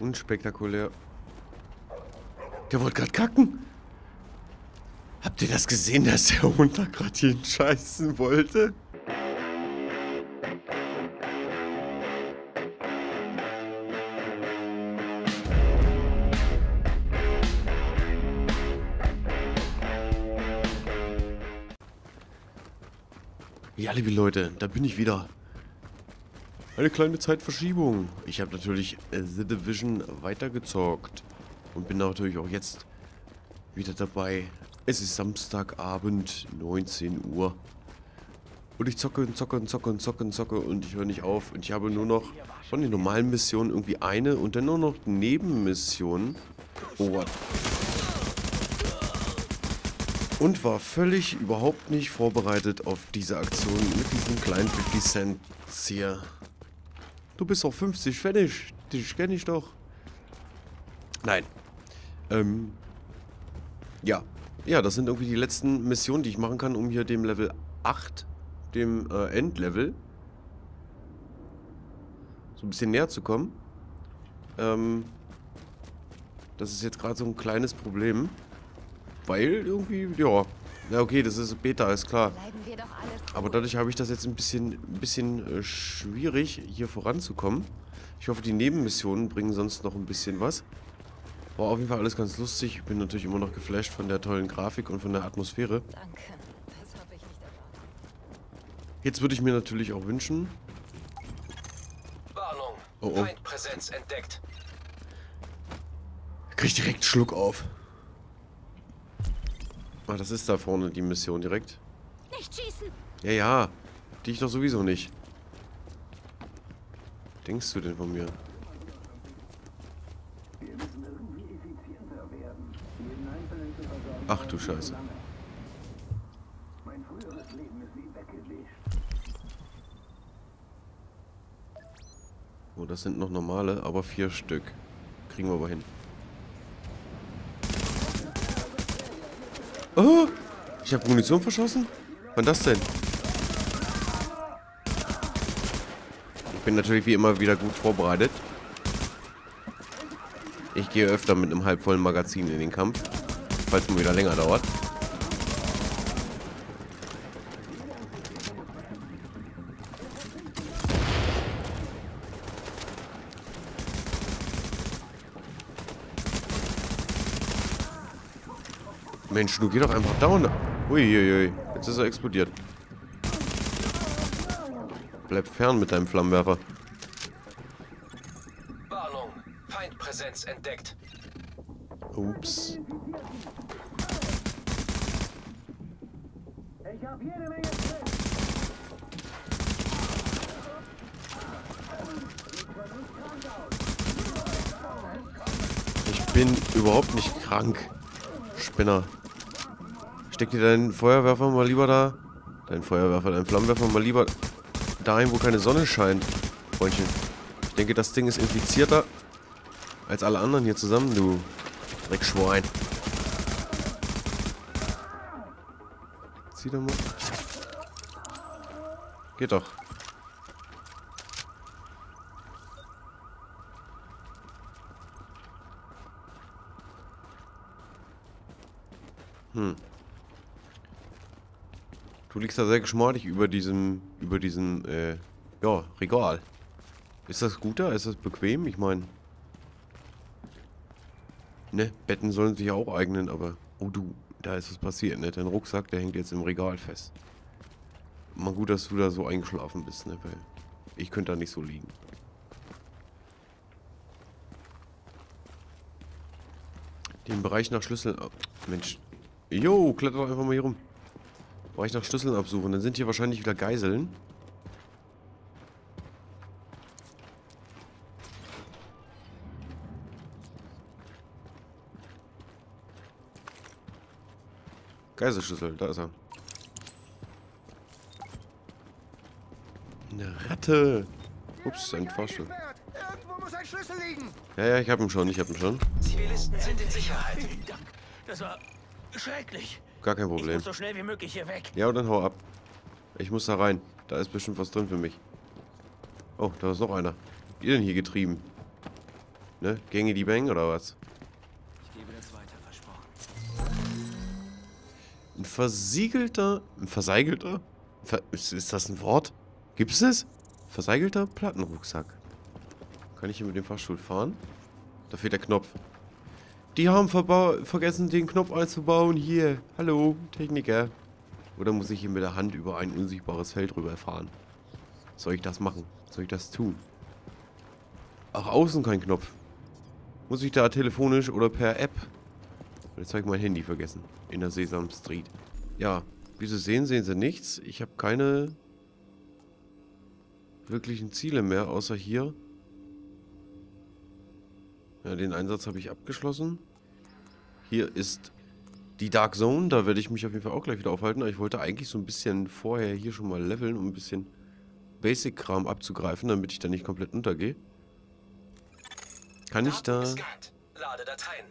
Unspektakulär. Der wollte gerade kacken. Habt ihr das gesehen, dass der Hund da gerade hier scheißen wollte? Ja, liebe Leute, da bin ich wieder. Eine kleine Zeitverschiebung. Ich habe natürlich The Division weitergezockt. Und bin natürlich auch jetzt wieder dabei. Es ist Samstagabend, 19 Uhr. Und ich zocke und zocke und zocke und zocke und zocke und ich höre nicht auf. Und ich habe nur noch von den normalen Missionen irgendwie eine und dann nur noch Nebenmissionen. Oh, what? Und war völlig überhaupt nicht vorbereitet auf diese Aktion mit diesen kleinen 50 Cent hier. Du bist auf 50 Pfennig. Dich kenne ich doch. Nein. Ja. Ja, das sind irgendwie die letzten Missionen, die ich machen kann, um hier dem Level 8, dem Endlevel, so ein bisschen näher zu kommen. Das ist jetzt gerade so ein kleines Problem. Weil irgendwie, ja. Ja, okay, das ist Beta, ist klar. Aber dadurch habe ich das jetzt ein bisschen schwierig, hier voranzukommen. Ich hoffe, die Nebenmissionen bringen sonst noch ein bisschen was. War auf jeden Fall alles ganz lustig. Ich bin natürlich immer noch geflasht von der tollen Grafik und von der Atmosphäre. Danke. Das habe ich nicht erwartet. Jetzt würde ich mir natürlich auch wünschen... Warnung. Oh, oh. Feindpräsenz entdeckt. Krieg ich direkt einen Schluck auf. Ah, das ist da vorne die Mission direkt. Nicht schießen! Ja, ja. Die ich doch sowieso nicht. Was denkst du denn von mir? Ach du Scheiße. Oh, das sind noch normale, aber 4 Stück. Kriegen wir aber hin. Oh! Ich habe Munition verschossen? Wann das denn? Ich bin natürlich wie immer wieder gut vorbereitet. Ich gehe öfter mit einem halbvollen Magazin in den Kampf. Falls es wieder länger dauert. Mensch, du geh doch einfach down. Uiuiui, jetzt ist er explodiert. Bleib fern mit deinem Flammenwerfer. Warnung. Feindpräsenz entdeckt. Ups. Ich bin überhaupt nicht krank. Spinner. Steck dir deinen Feuerwerfer mal lieber da. Dein Flammenwerfer mal lieber dahin, wo keine Sonne scheint. Freundchen. Ich denke, das Ding ist infizierter als alle anderen hier zusammen, du Dreckschwein. Zieh doch mal. Geht doch. Du liegst da sehr geschmeidig über diesem, ja, Regal. Ist das gut da? Ist das bequem? Ich meine... Ne, Betten sollen sich ja auch eignen, aber... Oh du, da ist was passiert, ne? Dein Rucksack, der hängt jetzt im Regal fest. Mal gut, dass du da so eingeschlafen bist, ne? Weil ich könnte da nicht so liegen. Den Bereich nach Schlüsseln... Oh, Mensch. Jo, kletter doch einfach mal hier rum. Bereich nach Schlüsseln absuchen. Dann sind hier wahrscheinlich wieder Geiseln. Geiselschlüssel, da ist er. Eine Ratte. Ups, ein Fahrstuhl. Irgendwo muss ein Schlüssel liegen. Ja, ich hab ihn schon, Zivilisten sind in Sicherheit. Vielen Dank. Das war schrecklich. Gar kein Ich Problem. muss so schnell wie möglich hier weg. Ja, und dann hau ab. Ich muss da rein. Da ist bestimmt was drin für mich. Oh, da ist noch einer. Wie denn hier getrieben? Ne? Gänge die Bang oder was? Ich gebe das weiter, versprochen. Ein versiegelter... Ein verseigelter? Ist das ein Wort? Gibt es das? Verseigelter Plattenrucksack. Kann ich hier mit dem Fahrstuhl fahren? Da fehlt der Knopf. Die haben vergessen, den Knopf einzubauen. Hier. Hallo, Techniker. Oder muss ich hier mit der Hand über ein unsichtbares Feld rüberfahren? Soll ich das machen? Soll ich das tun? Ach, außen kein Knopf. Muss ich da telefonisch oder per App? Jetzt habe ich mein Handy vergessen. In der Sesam Street. Ja, wie Sie sehen, sehen Sie nichts. Ich habe keine wirklichen Ziele mehr, außer hier. Ja, den Einsatz habe ich abgeschlossen. Hier ist die Dark Zone. Da werde ich mich auf jeden Fall auch gleich wieder aufhalten. Aber ich wollte eigentlich so ein bisschen vorher hier schon mal leveln, um ein bisschen Basic-Kram abzugreifen, damit ich da nicht komplett untergehe. Kann ich da... Gescannt. Lade Dateien.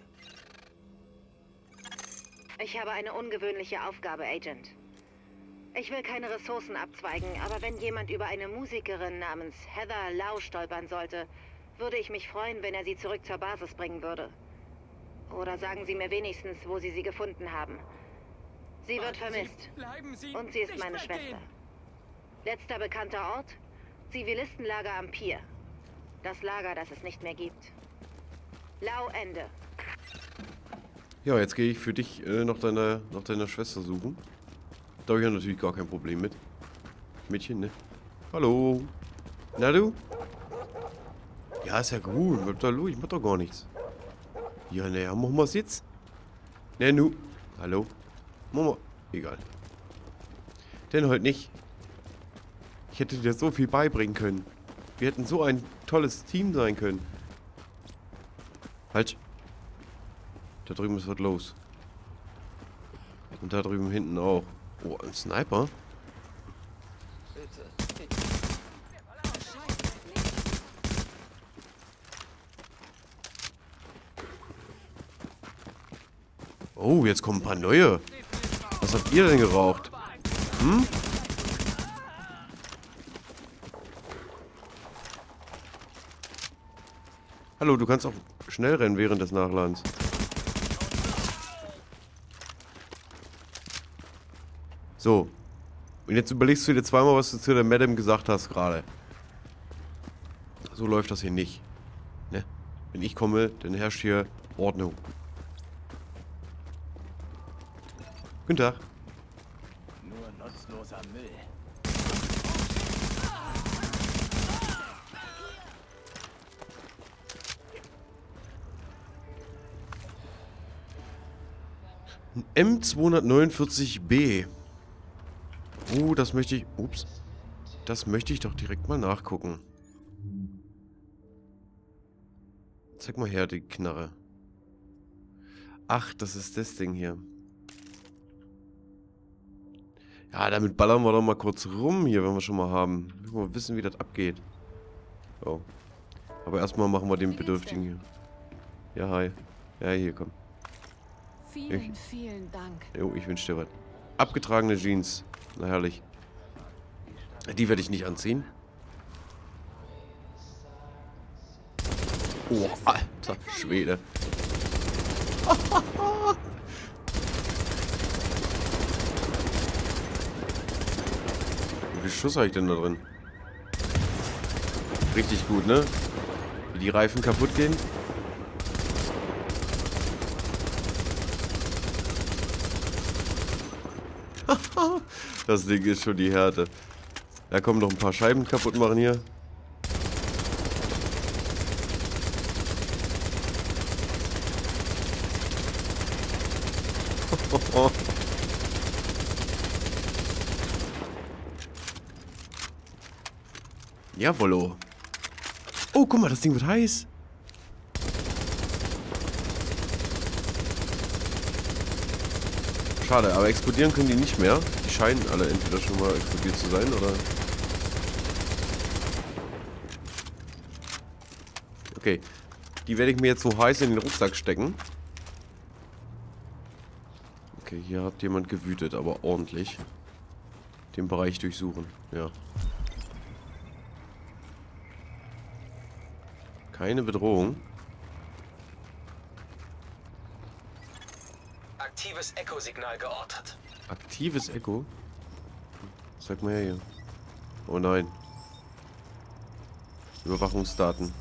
Ich habe eine ungewöhnliche Aufgabe, Agent. Ich will keine Ressourcen abzweigen, aber wenn jemand über eine Musikerin namens Heather Lau stolpern sollte, würde ich mich freuen, wenn er sie zurück zur Basis bringen würde. Oder sagen Sie mir wenigstens, wo Sie sie gefunden haben. Sie wird vermisst. Bleiben Sie Und sie ist nicht meine weggehen. Schwester. Letzter bekannter Ort? Zivilistenlager am Pier. Das Lager, das es nicht mehr gibt. Lau, Ende. Ja, jetzt gehe ich für dich nach deiner Schwester suchen. Da habe ich ja natürlich gar kein Problem mit. Mädchen, ne? Hallo. Na du? Ja, ist ja gut. Bleib da los, ich mach doch gar nichts. Ja, naja, machen wir's jetzt. Ne, nu. Hallo. Machen wir. Egal. Denn heute nicht. Ich hätte dir so viel beibringen können. Wir hätten so ein tolles Team sein können. Halt. Da drüben ist was los. Und da drüben hinten auch. Oh, ein Sniper? Oh, jetzt kommen ein paar neue. Was habt ihr denn geraucht? Hm? Hallo, du kannst auch schnell rennen während des Nachladens. So. Und jetzt überlegst du dir zweimal, was du zu der Madame gesagt hast gerade. So läuft das hier nicht. Ne? Wenn ich komme, dann herrscht hier Ordnung. Guten Tag. Nur nutzloser Müll. M249B. Oh, das möchte ich... Ups. Das möchte ich doch direkt mal nachgucken. Zeig mal her, die Knarre. Ach, das ist das Ding hier. Ja, damit ballern wir doch mal kurz rum hier, wenn wir schon mal haben. Wir wollen mal wissen, wie das abgeht. Oh. Aber erstmal machen wir den Bedürftigen hier. Ja, hi. Ja, hier, komm. Vielen Dank. Jo, ich wünsche dir was. Abgetragene Jeans. Na herrlich. Die werde ich nicht anziehen. Oh, alter Schwede. Wie viel Schuss habe ich denn da drin? Richtig gut, ne? Wie die Reifen kaputt gehen. Das Ding ist schon die Härte. Da kommen noch ein paar Scheiben kaputt machen hier. Jawollo. Oh, guck mal, das Ding wird heiß. Schade, aber explodieren können die nicht mehr. Die scheinen alle entweder schon mal explodiert zu sein, oder... Okay. Die werde ich mir jetzt so heiß in den Rucksack stecken. Okay, hier hat jemand gewütet, aber ordentlich. Den Bereich durchsuchen, ja. Keine Bedrohung. aktives Echo-Signal geortet. Aktives Echo? Sag mal her hier. Oh nein. Überwachungsdaten.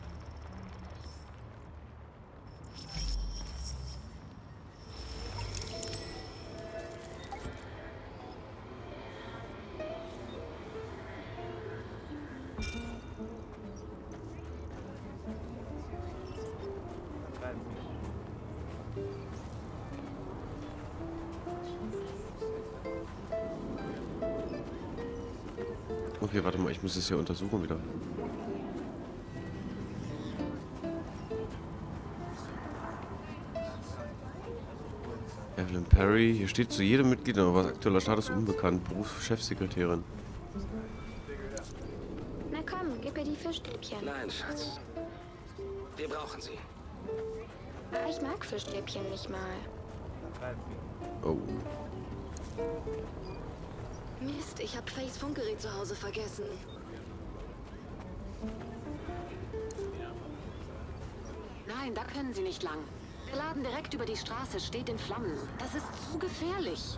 Okay, warte mal, ich muss es hier untersuchen wieder. Evelyn Perry, hier steht zu jedem Mitglied, aber aktueller Status unbekannt, Beruf Chefsekretärin. Na komm, gib mir die Fischstäbchen. Nein, Schatz. Wir brauchen sie. Ich mag Fischstäbchen nicht mal. Oh. Mist, ich hab Fays Funkgerät zu Hause vergessen. Nein, da können Sie nicht lang. Der Laden direkt über die Straße steht in Flammen. Das ist zu gefährlich.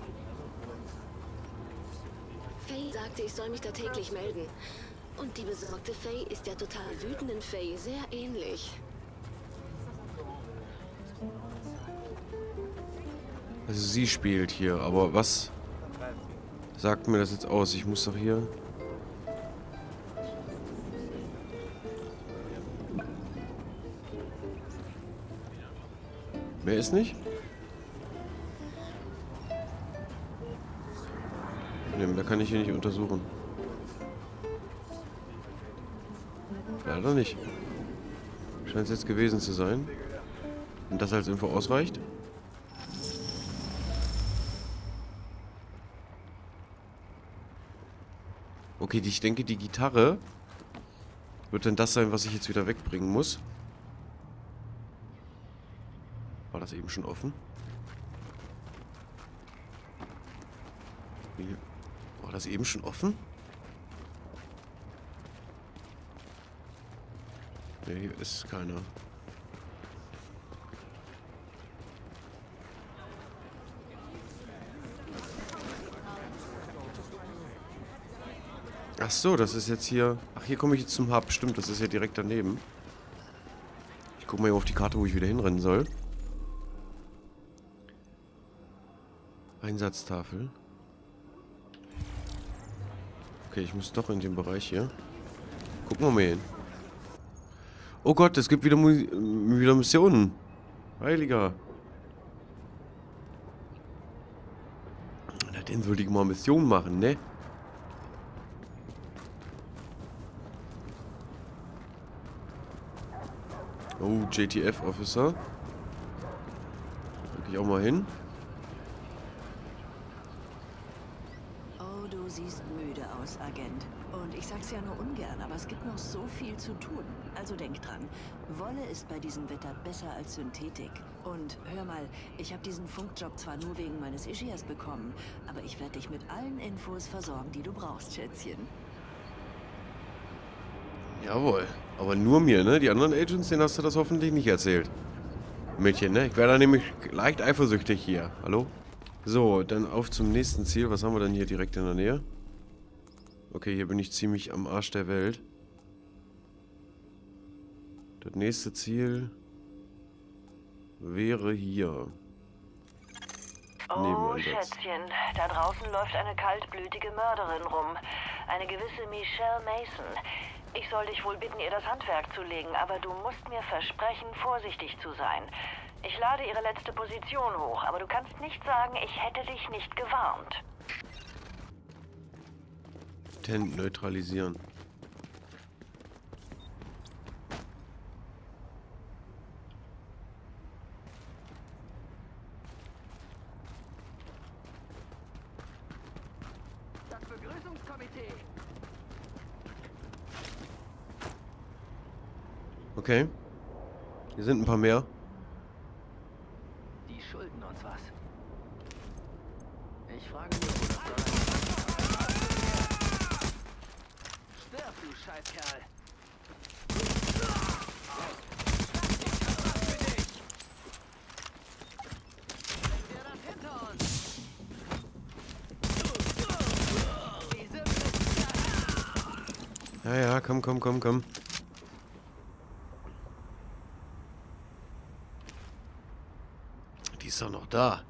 Faye sagte, ich soll mich da täglich melden. Und die besorgte Faye ist der total wütenden Faye sehr ähnlich. Also sie spielt hier, aber was sagt mir das jetzt aus? Ich muss doch hier... Mehr ist nicht? Ne, mehr kann ich hier nicht untersuchen. Leider nicht. Scheint es jetzt gewesen zu sein. Und das als Info ausreicht? Okay, ich denke, die Gitarre wird dann das sein, was ich jetzt wieder wegbringen muss. War das eben schon offen? War das eben schon offen? Ne, hier ist keiner. Ach so, das ist jetzt hier... Ach, hier komme ich jetzt zum Hub. Stimmt, das ist ja direkt daneben. Ich gucke mal hier auf die Karte, wo ich wieder hinrennen soll. Einsatztafel. Okay, ich muss doch in den Bereich hier. Gucken wir mal hin. Oh Gott, es gibt wieder Missionen. Heiliger. Na, den würde ich mal Mission machen, ne? Oh, JTF-Officer. Da gehe ich auch mal hin. Oh, du siehst müde aus, Agent. Und ich sag's ja nur ungern, aber es gibt noch so viel zu tun. Also denk dran, Wolle ist bei diesem Wetter besser als Synthetik. Und hör mal, ich habe diesen Funkjob zwar nur wegen meines Ischias bekommen, aber ich werde dich mit allen Infos versorgen, die du brauchst, Schätzchen. Jawohl. Aber nur mir, ne? Die anderen Agents, denen hast du das hoffentlich nicht erzählt. Mädchen, ne? Ich wäre da nämlich leicht eifersüchtig hier. Hallo? So, dann auf zum nächsten Ziel. Was haben wir denn hier direkt in der Nähe? Okay, hier bin ich ziemlich am Arsch der Welt. Das nächste Ziel wäre hier. Oh, Schätzchen, da draußen läuft eine kaltblütige Mörderin rum. Eine gewisse Michelle Mason. Ich soll dich wohl bitten, ihr das Handwerk zu legen, aber du musst mir versprechen, vorsichtig zu sein. Ich lade ihre letzte Position hoch, aber du kannst nicht sagen, ich hätte dich nicht gewarnt. Tent neutralisieren. Das Begrüßungskomitee. Okay. Hier sind ein paar mehr. Die schulden uns was. Ich frage mich, wo das soll. Stirb, du Scheißkerl. Ja, ja, komm, komm, komm, komm. Die ist doch noch da.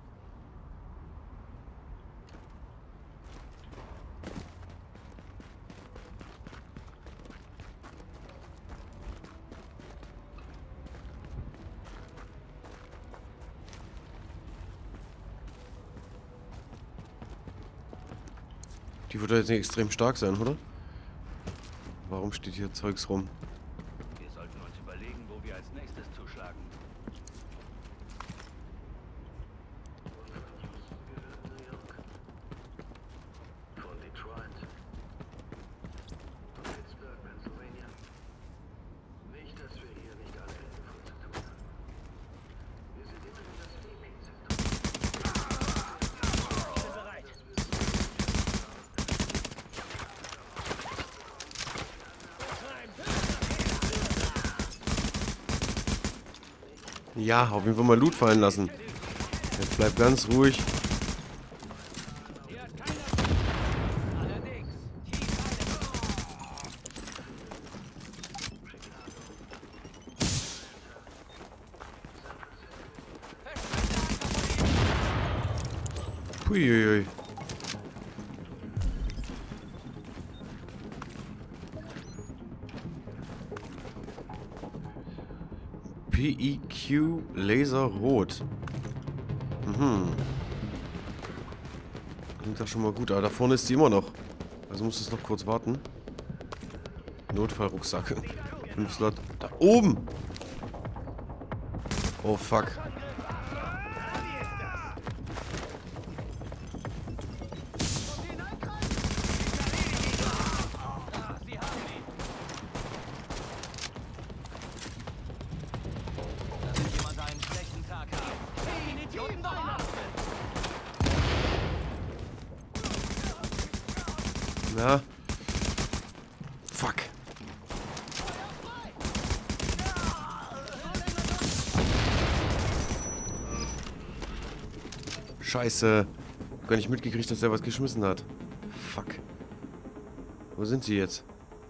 Die wird doch jetzt nicht extrem stark sein, oder? Warum steht hier Zeugs rum? Wir sollten uns überlegen, wo wir als nächstes zuschlagen. Von Detroit. Von Pittsburgh, Pennsylvania. Nicht, dass wir hier nicht alle Hände voll zu tun haben. Wir sind immerhin das VP-Zentrum. Ich bin bereit. Ja, auf jeden Fall mal Loot fallen lassen. Jetzt bleib ganz ruhig. Hier hat keiner. Allerdings. Puiuiui. PEQ Laser Rot. Klingt doch schon mal gut, aber da vorne ist sie immer noch. Also muss es noch kurz warten. Notfallrucksack. 5 Slot. Da oben! Oh fuck. Jemand einen schlechten Tag hat. Definitiv Weihnachten. Na? Fuck. Scheiße. Gar nicht mitgekriegt, dass er was geschmissen hat. Fuck. Wo sind sie jetzt?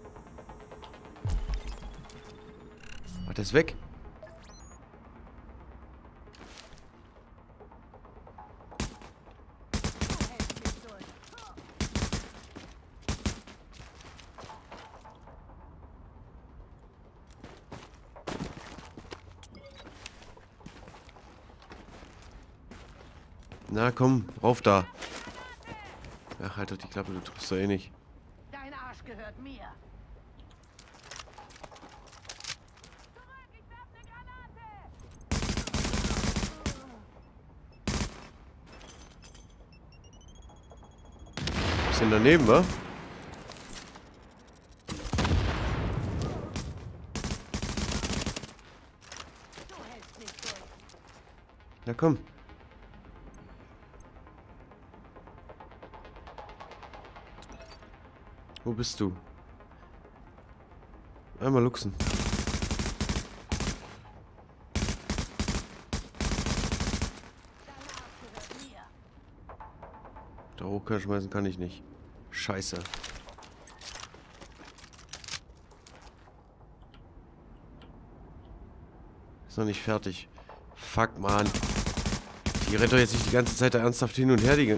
Ach, der ist weg. Na komm, rauf da. Ach, halt doch die Klappe, du triffst doch eh nicht. Dein Arsch gehört mir. Bisschen daneben, wa? Na komm. Wo bist du? Einmal luchsen. Da hoch schmeißen kann ich nicht. Scheiße. Ist noch nicht fertig. Fuck, Mann. Die rennt doch jetzt nicht die ganze Zeit da ernsthaft hin und her, die...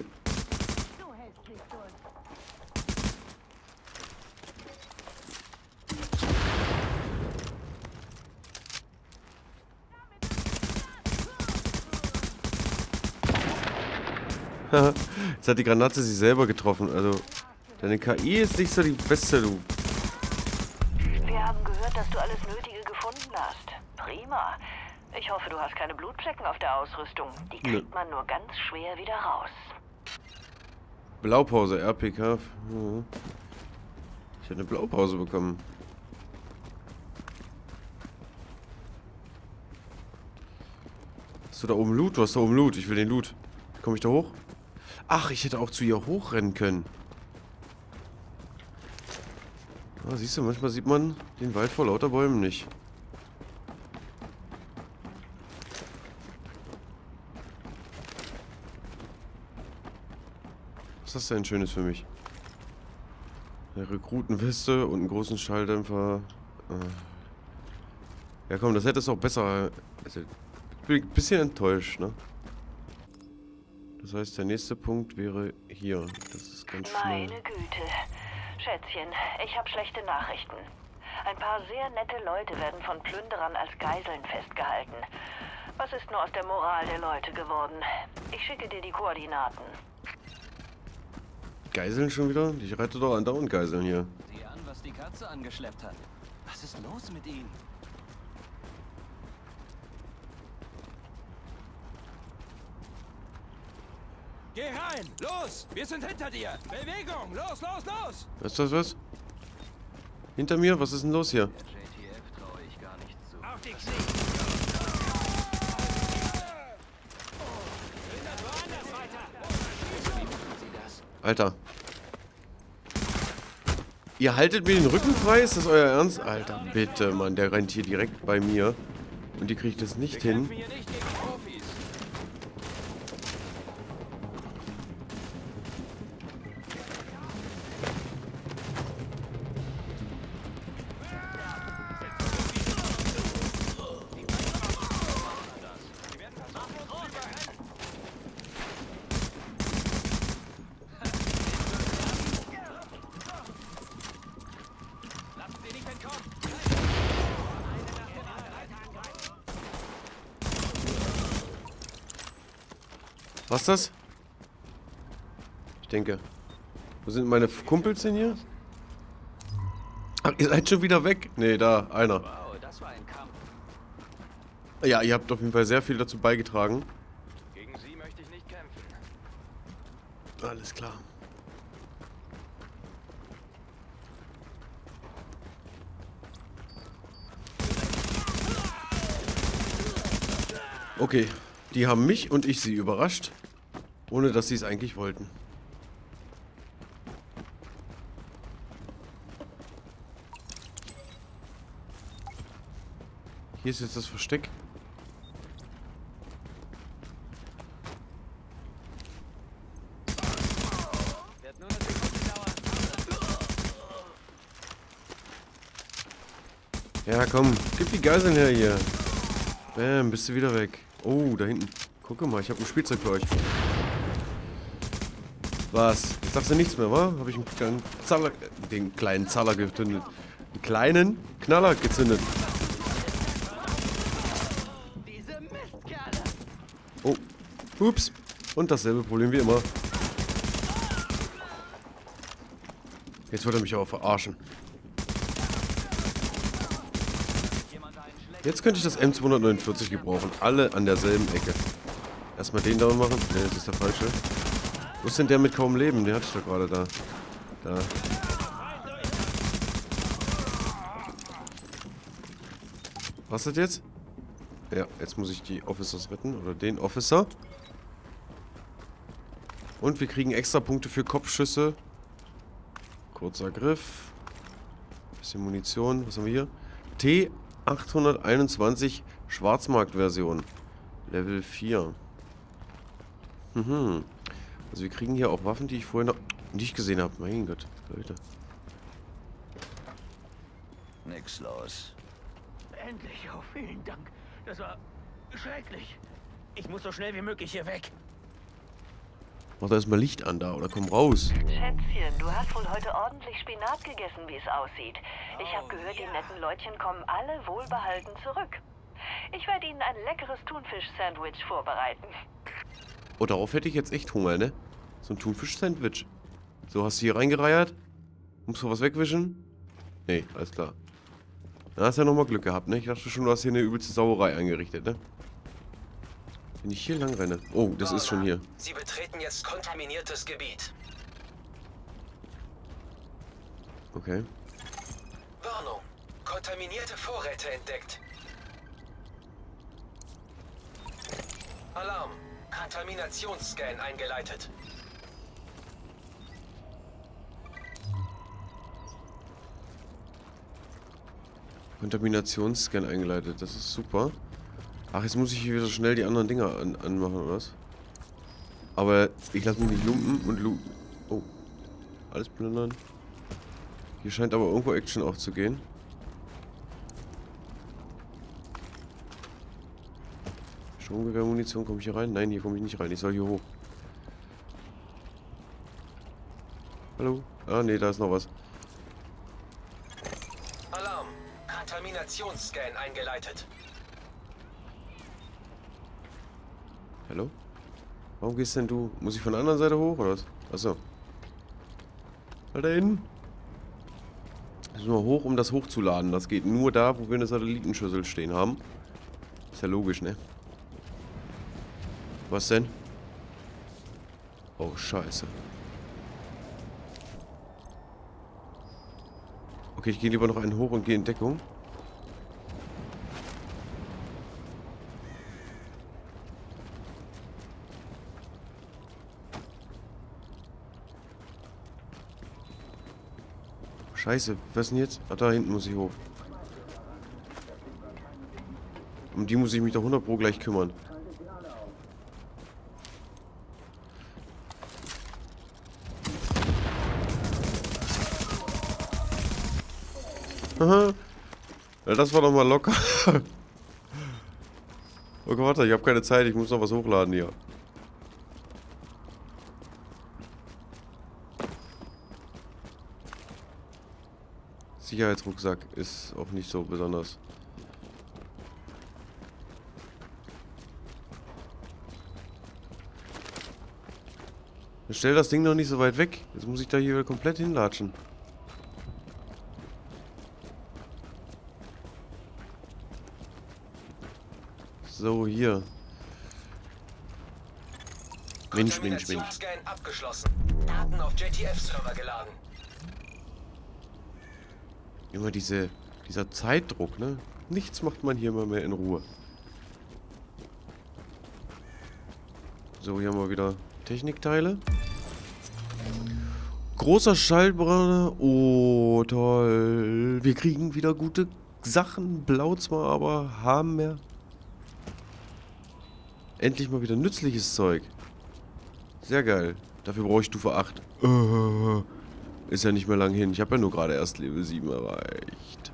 Jetzt hat die Granate sie selber getroffen. Also, deine KI ist nicht so die beste, du. Wir haben gehört, dass du alles Nötige gefunden hast. Prima. Ich hoffe, du hast keine Blutflecken auf der Ausrüstung. Die kriegt man nur ganz schwer wieder raus. Blaupause, RPK. Mhm. Ich habe eine Blaupause bekommen. Hast du da oben Loot? Du hast da oben Loot. Ich will den Loot. Komme ich da hoch? Ach, ich hätte auch zu ihr hochrennen können. Ah, siehst du, manchmal sieht man den Wald vor lauter Bäumen nicht. Was hast du denn Schönes für mich? Eine Rekrutenweste und einen großen Schalldämpfer. Ja komm, das hätte es auch besser... Also, ich bin ein bisschen enttäuscht, ne? Das heißt, der nächste Punkt wäre hier. Das ist ganz schnell. Meine Güte. Schätzchen, ich habe schlechte Nachrichten. Ein paar sehr nette Leute werden von Plünderern als Geiseln festgehalten. Was ist nur aus der Moral der Leute geworden? Ich schicke dir die Koordinaten. Geiseln schon wieder? Ich rette doch andauernd Geiseln hier. Sieh an, was die Katze angeschleppt hat. Was ist los mit ihnen? Geh rein! Los! Wir sind hinter dir! Bewegung! Los, los, los! Was? Hinter mir? Was ist denn los hier? Der JTF traue ich gar nicht zu. Auf die Knie! Woanders weiter! Alter. Ihr haltet mir den Rücken frei? Ist das euer Ernst? Alter, bitte, Mann. Der rennt hier direkt bei mir. Und die kriegt es nicht hin. Wir kämpfen hier nicht gegen Profis. Was ist das? Ich denke. Wo sind meine Kumpels denn hier? Ach, ihr seid schon wieder weg. Ne, da, einer. Wow, das war ein Kampf. Ja, ihr habt auf jeden Fall sehr viel dazu beigetragen. Gegen sie möchte ich nicht kämpfen. Alles klar. Okay, die haben mich und ich sie überrascht, ohne dass sie es eigentlich wollten. Hier ist jetzt das Versteck. Wird nur eine Sekunde dauern. Ja, komm, gib die Geiseln her hier. Bam, bist du wieder weg. Oh, da hinten. Gucke mal, ich habe ein Spielzeug für euch. Was? Jetzt sagst du nichts mehr, wa? Habe ich den kleinen Zaller gezündet. Einen kleinen Knaller gezündet. Diese Mistkerle! Oh, ups. Und dasselbe Problem wie immer. Jetzt wird er mich aber verarschen. Jetzt könnte ich das M249 gebrauchen. Alle an derselben Ecke. Erstmal den da machen. Ne, das ist der falsche. Wo ist denn der mit kaum Leben? Den hatte ich doch gerade da. Da. Was ist das jetzt? Ja, jetzt muss ich die Officers retten. Oder den Officer. Und wir kriegen extra Punkte für Kopfschüsse. Kurzer Griff. Bisschen Munition. Was haben wir hier? T821 Schwarzmarkt-Version. Level 4. Also wir kriegen hier auch Waffen, die ich vorher noch nicht gesehen habe. Mein Gott, Leute. Nix los. Endlich, oh, vielen Dank. Das war schrecklich. Ich muss so schnell wie möglich hier weg. Mach da erstmal Licht an da oder komm raus. Schätzchen, du hast wohl heute ordentlich Spinat gegessen, wie es aussieht. Ich habe gehört, die netten Leutchen kommen alle wohlbehalten zurück. Ich werde ihnen ein leckeres Thunfisch-Sandwich vorbereiten. Oh, darauf hätte ich jetzt echt Hunger, ne? So ein Thunfisch-Sandwich. So, hast du hier reingereiert? Musst du was wegwischen? Nee, alles klar. Da hast du ja nochmal Glück gehabt, ne? Ich dachte schon, du hast hier eine übelste Sauerei eingerichtet, ne? Wenn ich hier lang renne. Oh, das ist schon hier. Sie betreten jetzt kontaminiertes Gebiet. Okay. Warnung. Kontaminierte Vorräte entdeckt. Alarm. Kontaminationsscan eingeleitet. Kontaminationsscan eingeleitet. Das ist super. Ach, jetzt muss ich hier wieder schnell die anderen Dinger anmachen, oder was? Aber ich lasse mich nicht lumpen und oh. Alles plündern. Hier scheint aber irgendwo Action auch zu gehen. Stromgewehr-Munition, komme ich hier rein? Nein, hier komme ich nicht rein. Ich soll hier hoch. Hallo? Ah, nee, da ist noch was. Alarm. Kontaminationsscan eingeleitet. Hallo? Warum gehst denn du? Muss ich von der anderen Seite hoch, oder was? Achso. Da hinten. Müssen wir hoch, um das hochzuladen. Das geht nur da, wo wir eine Satellitenschüssel stehen haben. Ist ja logisch, ne? Was denn? Oh, scheiße. Okay, ich gehe lieber noch einen hoch und gehe in Deckung. Scheiße, was denn jetzt? Ah, da hinten muss ich hoch. Um die muss ich mich doch 100 Pro gleich kümmern. Haha. Ja, das war doch mal locker. Oh Gott, warte, ich habe keine Zeit, ich muss noch was hochladen hier. Sicherheitsrucksack ist auch nicht so besonders. Stell das Ding noch nicht so weit weg. Jetzt muss ich da hier komplett hinlatschen. So, hier. Mensch, Mensch, Mensch. Kontaminationsscan abgeschlossen. Daten auf JTF-Server geladen. Immer dieser Zeitdruck, ne? Nichts macht man hier immer mehr in Ruhe. So, hier haben wir wieder Technikteile. Großer Schaltbrenner. Oh, toll. Wir kriegen wieder gute Sachen. Blau zwar, aber haben mehr. Endlich mal wieder nützliches Zeug. Sehr geil. Dafür brauche ich Stufe 8. Ist ja nicht mehr lang hin. Ich habe ja nur gerade erst Level 7 erreicht.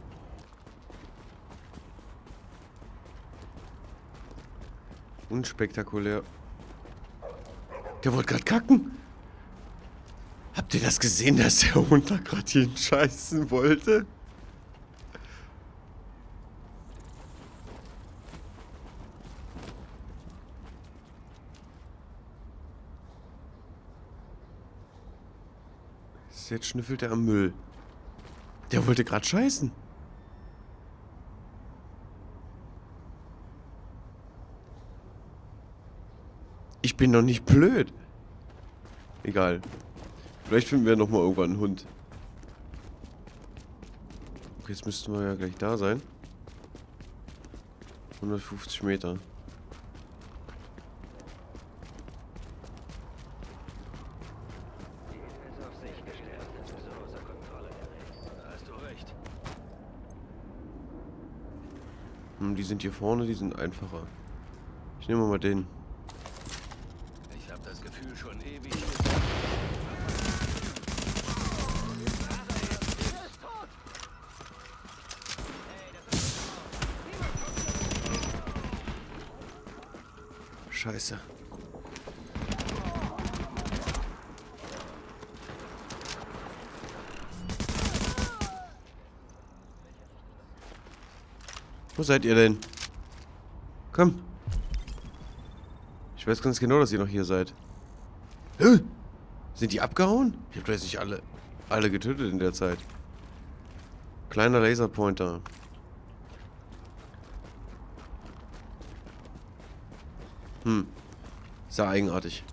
Unspektakulär. Der wollte gerade kacken. Habt ihr das gesehen, dass der Hund da gerade hier scheißen wollte? Jetzt schnüffelt er am Müll. Der wollte gerade scheißen. Ich bin doch nicht blöd. Egal. Vielleicht finden wir nochmal irgendwann einen Hund. Okay, jetzt müssten wir ja gleich da sein. 150 Meter. Die sind hier vorne, die sind einfacher. Ich nehme mal den. Ich habe das Gefühl schon ewig. Scheiße. Wo seid ihr denn? Komm. Ich weiß ganz genau, dass ihr noch hier seid. Hä? Sind die abgehauen? Ich hab doch jetzt nicht alle getötet in der Zeit. Kleiner Laserpointer. Sehr eigenartig.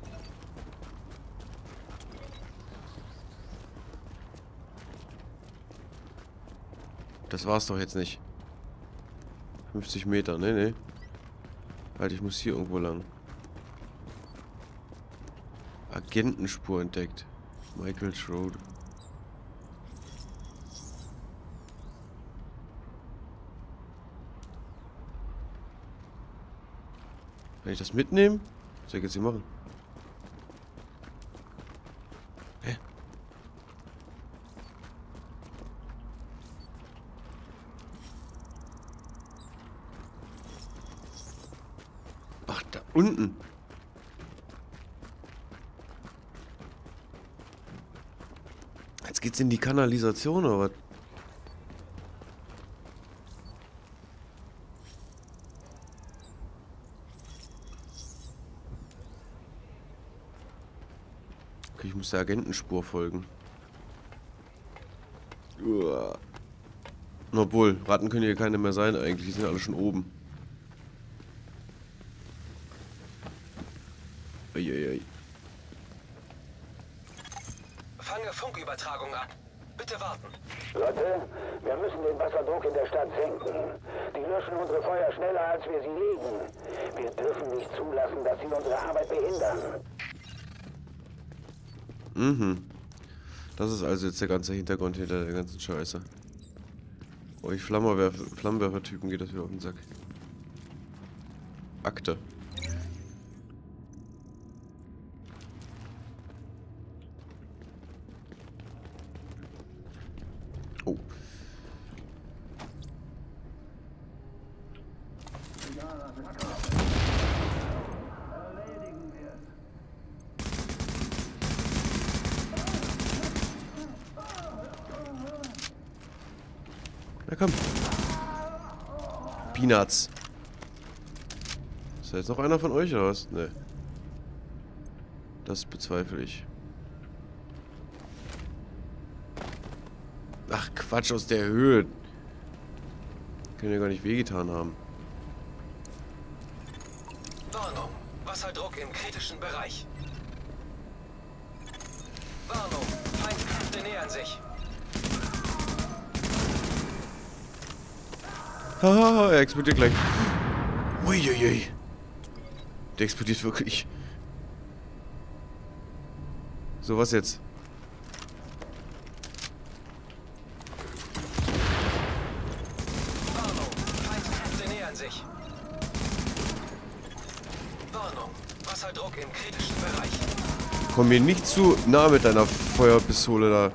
Das war's doch jetzt nicht. 50 Meter, nee. Halt, ich muss hier irgendwo lang. Agentenspur entdeckt. Michael Schroed. Kann ich das mitnehmen? Was soll ich jetzt hier machen? Hä? Unten. Jetzt geht's in die Kanalisation, oder was? Okay, ich muss der Agentenspur folgen. Uah. Obwohl, Ratten können hier keine mehr sein eigentlich, die sind alle schon oben. Eieiei. Fange Funkübertragung ab. Bitte warten. Leute, wir müssen den Wasserdruck in der Stadt senken. Die löschen unsere Feuer schneller, als wir sie legen. Wir dürfen nicht zulassen, dass sie unsere Arbeit behindern. Mhm. Das ist also jetzt der ganze Hintergrund hinter der ganzen Scheiße. Oh, die Flammenwerfer-Typen geht das wieder auf den Sack. Akte. Oh. Na komm. Peanuts. Ist da jetzt noch einer von euch oder was? Ne. Das bezweifle ich. Ach Quatsch, aus der Höhe. Können ja gar nicht wehgetan haben. Warnung. Wasserdruck im kritischen Bereich. Warnung. Feindkräfte nähern sich. Haha, er explodiert gleich. Uiuiui. Der explodiert wirklich. So, was jetzt? Warnung. Feindkräfte nähern sich. Warnung. Wasserdruck im kritischen Bereich. Komm mir nicht zu nah mit deiner Feuerpistole da.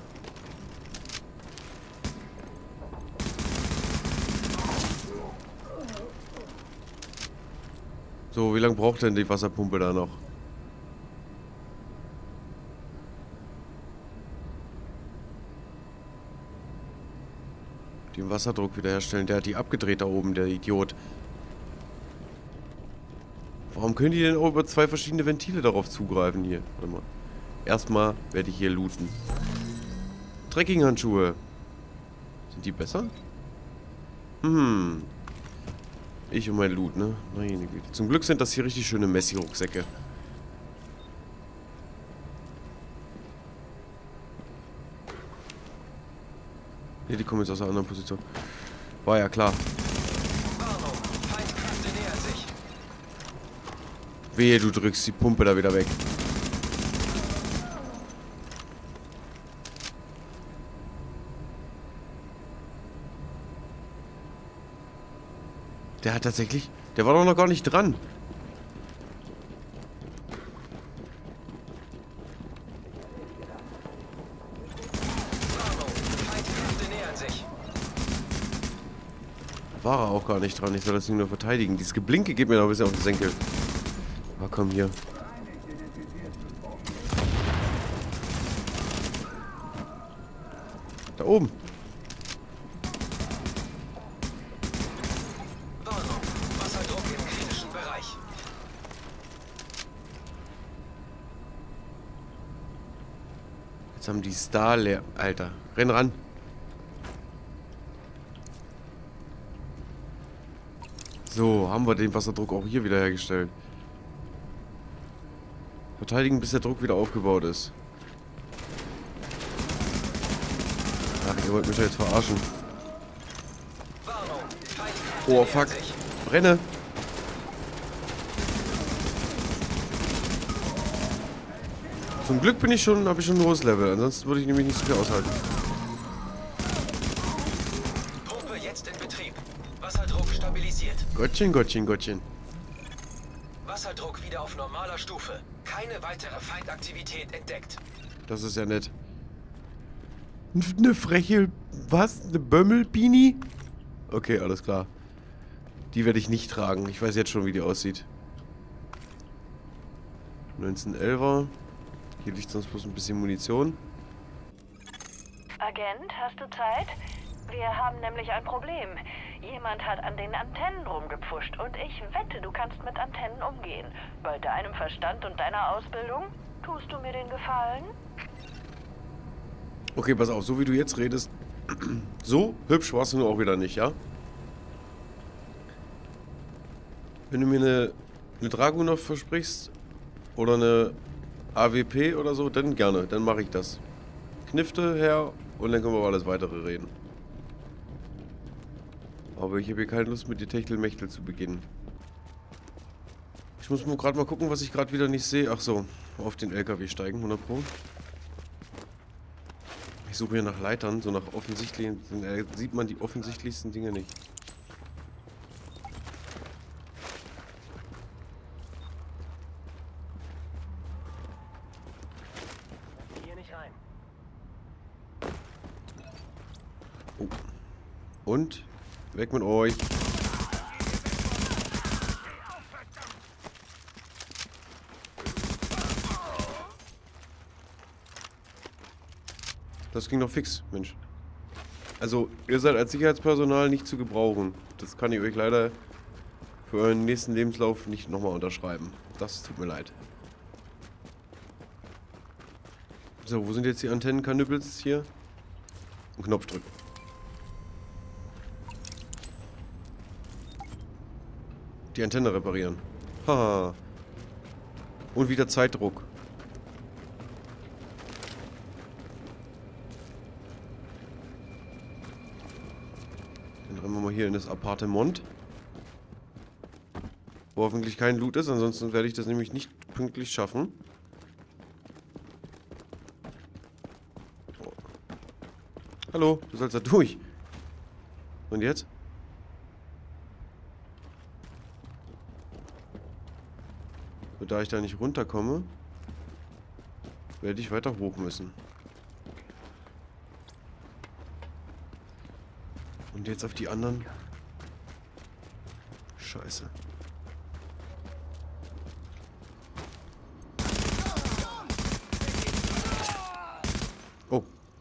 So, wie lange braucht denn die Wasserpumpe da noch? Den Wasserdruck wiederherstellen. Der hat die abgedreht da oben, der Idiot. Warum können die denn auch über zwei verschiedene Ventile darauf zugreifen hier? Warte mal. Erstmal werde ich hier looten. Trekkinghandschuhe. Sind die besser? Ich und mein Loot, ne? Meine Güte. Zum Glück sind das hier richtig schöne Messi-Rucksäcke. Ne, die kommen jetzt aus einer anderen Position. War ja klar. Warnung. Feindkräfte nähern sich. Wehe, du drückst die Pumpe da wieder weg. Der hat tatsächlich... Der war doch noch gar nicht dran. Warnung. Feindkräfte nähern sich. War er auch gar nicht dran. Ich soll das Ding nur verteidigen. Dieses Geblinke geht mir noch ein bisschen auf den Senkel. Ah, komm hier. Da oben. Warnung. Wasserdruck im kritischen Bereich. Jetzt haben die Star leer. Alter, renn ran. So, haben wir den Wasserdruck auch hier wieder hergestellt. Verteidigen, bis der Druck wieder aufgebaut ist. Ach, ihr wollt mich jetzt verarschen. Warnung. Feindkräfte Oh, nähern fuck. sich. Renne. Zum Glück habe ich schon ein hohes Level. Ansonsten würde ich nämlich nicht so viel aushalten. Pumpe jetzt in Betrieb. Wasserdruck stabilisiert. Gottchen, Gottchen, Gottchen. Wasserdruck wieder auf normaler Stufe. Keine weitere Feindaktivität entdeckt. Das ist ja nett. Eine freche... Was? Eine Bömmelbini? Okay, alles klar. Die werde ich nicht tragen. Ich weiß jetzt schon, wie die aussieht. 1911er. Hier liegt sonst bloß ein bisschen Munition. Agent, hast du Zeit? Wir haben nämlich ein Problem. Jemand hat an den Antennen rumgepfuscht und ich wette, du kannst mit Antennen umgehen. Bei deinem Verstand und deiner Ausbildung tust du mir den Gefallen? Okay, pass auf, so wie du jetzt redest, so hübsch warst du nur auch wieder nicht, ja? Wenn du mir eine Dragunov versprichst oder eine AWP oder so, dann gerne, dann mache ich das. Knifte her und dann können wir über alles weitere reden. Aber ich habe hier keine Lust mit dir Techtelmechtel zu beginnen. Ich muss mal gerade mal gucken, was ich gerade wieder nicht sehe. Ach so, auf den LKW steigen, 100 Pro. Ich suche hier nach Leitern, so nach offensichtlichen, sieht man die offensichtlichsten Dinge nicht. Hier nicht rein. Oh. Und? Weg mit euch. Das ging doch fix, Mensch. Also, ihr seid als Sicherheitspersonal nicht zu gebrauchen. Das kann ich euch leider für euren nächsten Lebenslauf nicht nochmal unterschreiben. Das tut mir leid. So, wo sind jetzt die Antennenkanüppels hier? Einen Knopf drücken. Die Antenne reparieren. Haha. Und wieder Zeitdruck. Dann rennen wir mal hier in das Appartement. Wo hoffentlich kein Loot ist, ansonsten werde ich das nämlich nicht pünktlich schaffen. Oh. Hallo, du sollst da durch. Und jetzt? Und da ich da nicht runterkomme, werde ich weiter hoch müssen. Und jetzt auf die anderen. Scheiße. Oh.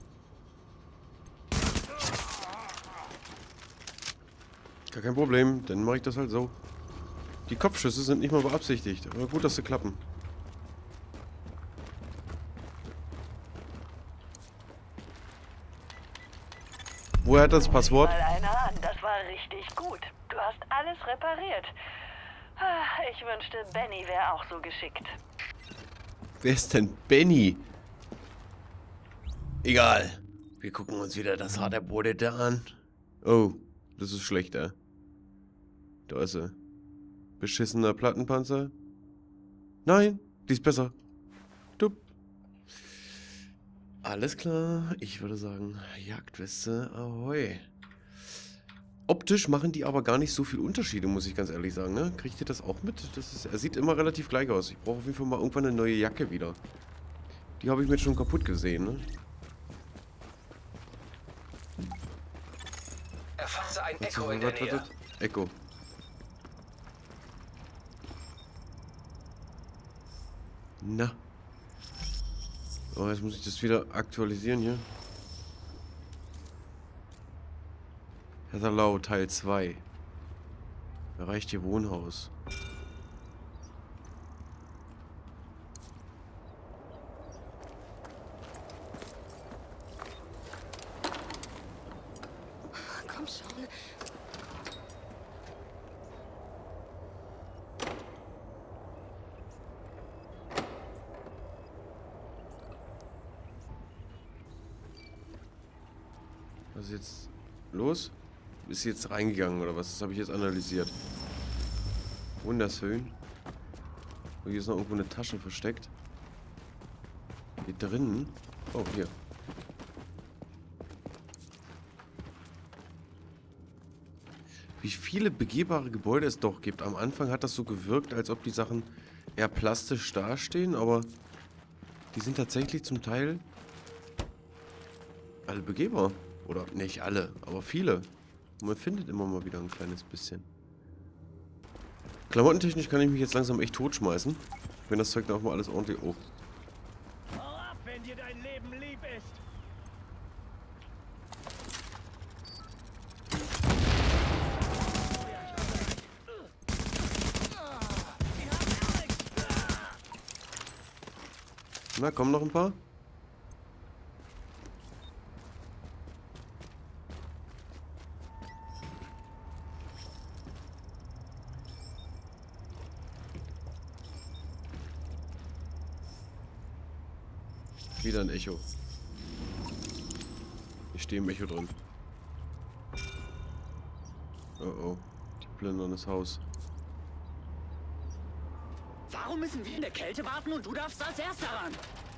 Gar kein Problem, dann mache ich das halt so. Die Kopfschüsse sind nicht mal beabsichtigt, aber gut, dass sie klappen. Woher hat das Passwort? Mal einer an, das war richtig gut. Du hast alles repariert. Ich wünschte, Benny wäre auch so geschickt. Wer ist denn Benny? Egal. Wir gucken uns wieder das harte Boden da an. Oh, das ist schlechter. Da ist er. Beschissener Plattenpanzer. Nein, die ist besser. Dup. Alles klar. Ich würde sagen, Jagdweste, ahoi. Optisch machen die aber gar nicht so viel Unterschiede, muss ich ganz ehrlich sagen. Ne? Kriegt ihr das auch mit? Er sieht immer relativ gleich aus. Ich brauche auf jeden Fall mal irgendwann eine neue Jacke wieder. Die habe ich mir schon kaputt gesehen. Ne? Erfasse ein Echo in der Nähe. Echo. Na. Oh, jetzt muss ich das wieder aktualisieren hier. Heatherlau Teil 2. Erreicht ihr Wohnhaus. Komm schon. Was ist jetzt los? Ist sie jetzt reingegangen oder was? Das habe ich jetzt analysiert. Wunderschön. Oh, hier ist noch irgendwo eine Tasche versteckt. Hier drinnen. Oh, hier. Wie viele begehbare Gebäude es doch gibt. Am Anfang hat das so gewirkt, als ob die Sachen eher plastisch dastehen, aber die sind tatsächlich zum Teil alle begehbar. Oder nicht alle, aber viele. Und man findet immer mal wieder ein kleines bisschen. Klamottentechnisch kann ich mich jetzt langsam echt totschmeißen. Wenn das Zeug dann auch mal alles ordentlich... Oh. Hau ab, wenn dir dein Leben lieb ist. Na, kommen noch ein paar? Wieder ein Echo. Ich stehe im Echo drin. Oh oh. Die plündern das Haus. Warum müssen wir in der Kälte warten und du darfst als Erster ran?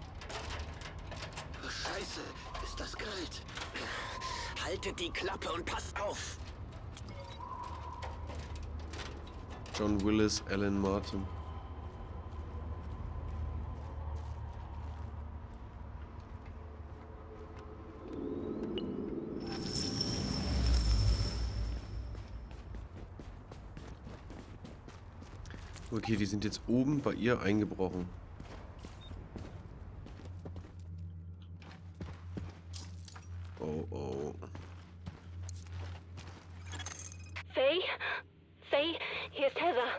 Scheiße, ist das kalt. Haltet die Klappe und passt auf. John Willis, Alan Martin. Okay, die sind jetzt oben bei ihr eingebrochen. Oh, oh. Faye? Faye, hier ist Heather.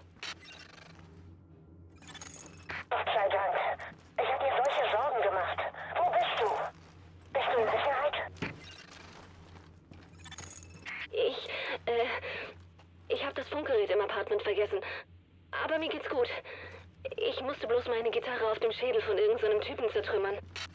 Gott sei Dank. Ich habe mir solche Sorgen gemacht. Wo bist du? Bist du in Sicherheit? Ich habe das Funkgerät im Apartment vergessen. Aber mir geht's gut. Ich musste bloß meine Gitarre auf dem Schädel von irgendeinem Typen zertrümmern.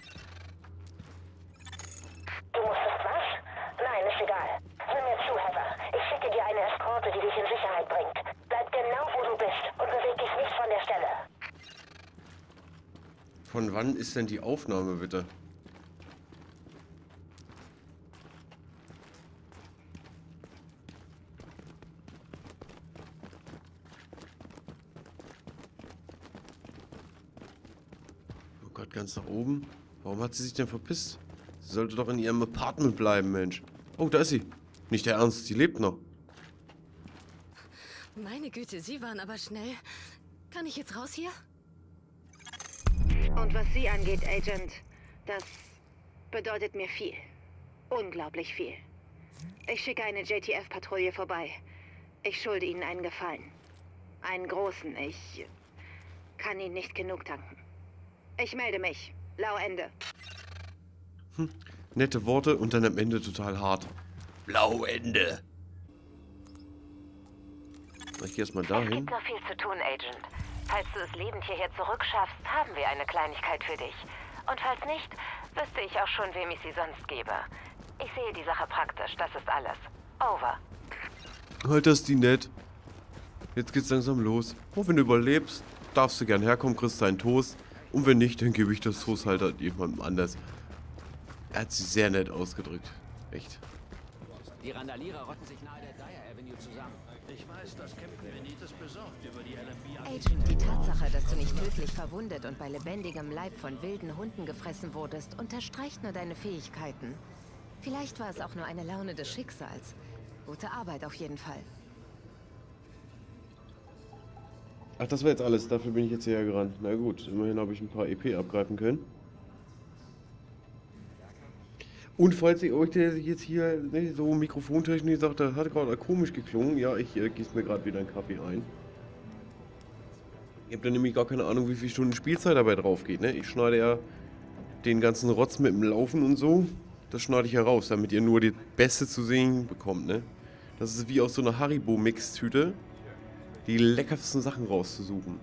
Du musstest was? Nein, ist egal. Hör mir zu, Heather. Ich schicke dir eine Eskorte, die dich in Sicherheit bringt. Bleib genau, wo du bist und beweg dich nicht von der Stelle. Von wann ist denn die Aufnahme, bitte? Oh Gott, ganz nach oben? Warum hat sie sich denn verpisst? Sie sollte doch in ihrem Apartment bleiben, Mensch. Oh, da ist sie. Nicht der Ernst, sie lebt noch. Meine Güte, Sie waren aber schnell. Kann ich jetzt raus hier? Und was Sie angeht, Agent, das bedeutet mir viel. Unglaublich viel. Ich schicke eine JTF-Patrouille vorbei. Ich schulde Ihnen einen Gefallen. Einen großen. Ich kann Ihnen nicht genug danken. Ich melde mich. Lau Ende. Nette Worte und dann am Ende total hart. Blau Ende. Ich gehe erstmal Es dahin. gibt noch viel zu tun, Agent. Falls du es lebend hierher zurückschaffst, haben wir eine Kleinigkeit für dich. Und falls nicht, wüsste ich auch schon, wem ich sie sonst gebe. Ich sehe die Sache praktisch, das ist alles. Over. Halt, das ist die nett. Jetzt geht's langsam los. Oh, wenn du überlebst, darfst du gern herkommen, kriegst deinen Toast. Und wenn nicht, dann gebe ich das Toast halt an jemandem anders. Er hat sie sehr nett ausgedrückt. Echt. Die Randalierer rotten sich nahe der Dyer Avenue zusammen. Ich weiß, dass Captain Benitez besorgt über die LMB. Agent, die Tatsache, dass du nicht tödlich verwundet und bei lebendigem Leib von wilden Hunden gefressen wurdest, unterstreicht nur deine Fähigkeiten. Vielleicht war es auch nur eine Laune des Schicksals. Gute Arbeit auf jeden Fall. Ach, das war jetzt alles. Dafür bin ich jetzt hierher gerannt. Na gut, immerhin habe ich ein paar EP abgreifen können. Und falls ich euch jetzt hier so Mikrofontechnik sagt, das hat gerade komisch geklungen. Ja, ich gieße mir gerade wieder einen Kaffee ein. Ihr habt ja nämlich gar keine Ahnung, wie viele Stunden Spielzeit dabei drauf geht, ne? Ich schneide ja den ganzen Rotz mit dem Laufen und so. Das schneide ich ja raus, damit ihr nur die Beste zu sehen bekommt, ne? Das ist wie aus so einer Haribo-Mix-Tüte, die leckersten Sachen rauszusuchen.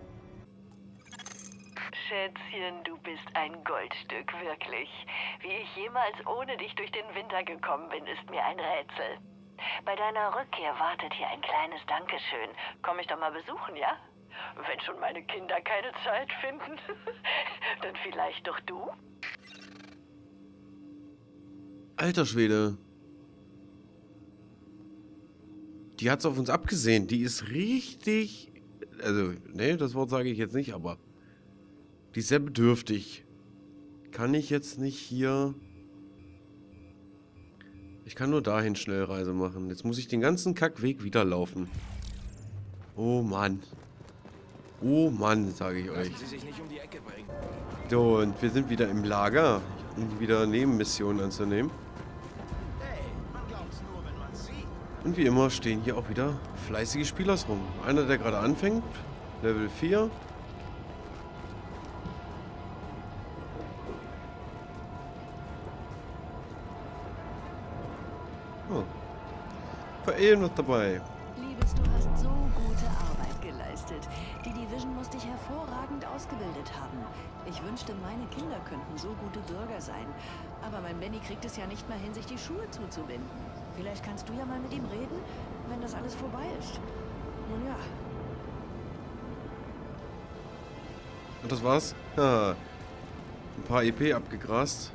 Schätzchen, du bist ein Goldstück, wirklich. Wie ich jemals ohne dich durch den Winter gekommen bin, ist mir ein Rätsel. Bei deiner Rückkehr wartet hier ein kleines Dankeschön. Komm ich doch mal besuchen, ja? Wenn schon meine Kinder keine Zeit finden, dann vielleicht doch du? Alter Schwede. Die hat's auf uns abgesehen. Die ist richtig... Also, ne, das Wort sage ich jetzt nicht, aber... Die ist sehr bedürftig. Kann ich jetzt nicht hier... Ich kann nur dahin Schnellreise machen. Jetzt muss ich den ganzen Kackweg wieder laufen. Oh Mann. Oh Mann, sage ich euch. So, und wir sind wieder im Lager, um wieder Nebenmissionen anzunehmen. Und wie immer stehen hier auch wieder fleißige Spieler rum. Einer, der gerade anfängt, Level 4. Oh. Verehlen noch dabei. Liebes, du hast so gute Arbeit geleistet. Die Division muss dich hervorragend ausgebildet haben. Ich wünschte, meine Kinder könnten so gute Bürger sein. Aber mein Benny kriegt es ja nicht mal hin, sich die Schuhe zuzubinden. Vielleicht kannst du ja mal mit ihm reden, wenn das alles vorbei ist. Nun ja. Und das war's? Ja. Ein paar EP abgegrast.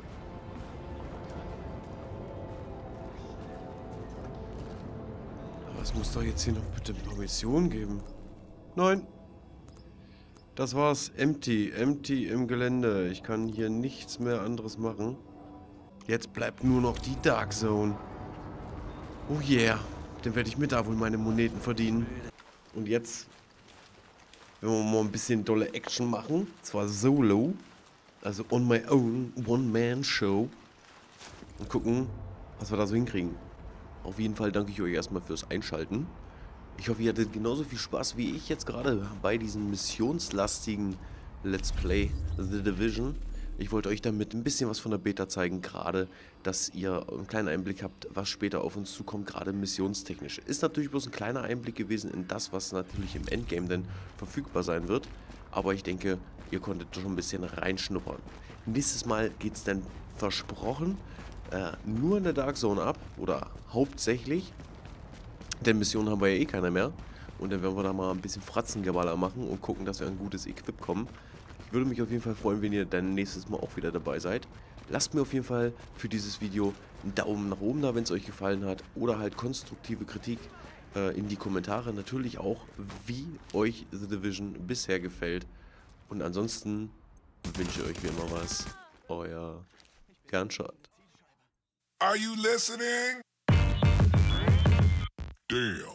Aber es muss doch jetzt hier noch bitte ein paar Missionen geben. Nein. Das war's. Empty. Empty im Gelände. Ich kann hier nichts mehr anderes machen. Jetzt bleibt nur noch die Dark Zone. Oh yeah. Dann werde ich mir da wohl meine Moneten verdienen. Und jetzt werden wir mal ein bisschen dolle Action machen. Zwar solo. Also on my own. One-Man-Show. Und gucken, was wir da so hinkriegen. Auf jeden Fall danke ich euch erstmal fürs Einschalten. Ich hoffe, ihr hattet genauso viel Spaß wie ich jetzt gerade bei diesem missionslastigen Let's Play The Division. Ich wollte euch damit ein bisschen was von der Beta zeigen, gerade, dass ihr einen kleinen Einblick habt, was später auf uns zukommt, gerade missionstechnisch. Ist natürlich bloß ein kleiner Einblick gewesen in das, was natürlich im Endgame dann verfügbar sein wird. Aber ich denke, ihr konntet schon ein bisschen reinschnuppern. Nächstes Mal geht es dann versprochen nur in der Dark Zone ab, oder hauptsächlich. Denn Missionen haben wir ja eh keiner mehr. Und dann werden wir da mal ein bisschen Fratzengeballer machen und gucken, dass wir an gutes Equip kommen. Ich würde mich auf jeden Fall freuen, wenn ihr dann nächstes Mal auch wieder dabei seid. Lasst mir auf jeden Fall für dieses Video einen Daumen nach oben da, wenn es euch gefallen hat. Oder halt konstruktive Kritik in die Kommentare. Natürlich auch, wie euch The Division bisher gefällt. Und ansonsten wünsche ich euch wie immer was. Euer Gunshot. Are you listening? Damn.